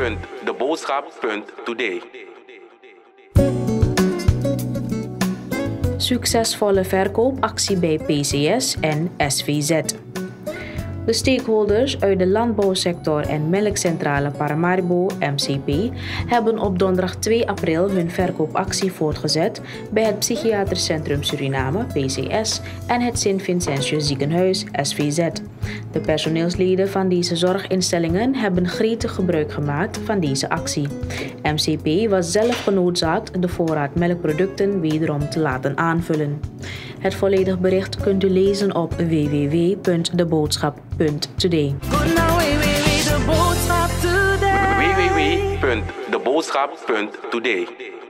www.deboodschap.today. Succesvolle verkoopactie bij PCS en SVZ. De stakeholders uit de landbouwsector en melkcentrale Paramaribo, MCP, hebben op donderdag 2 april hun verkoopactie voortgezet bij het Psychiatrisch Centrum Suriname, PCS, en het Sint-Vincentius Ziekenhuis, SVZ. De personeelsleden van deze zorginstellingen hebben gretig gebruik gemaakt van deze actie. MCP was zelf genoodzaakt de voorraad melkproducten wederom te laten aanvullen. Het volledig bericht kunt u lezen op www.deboodschap.today. www.deboodschap.today.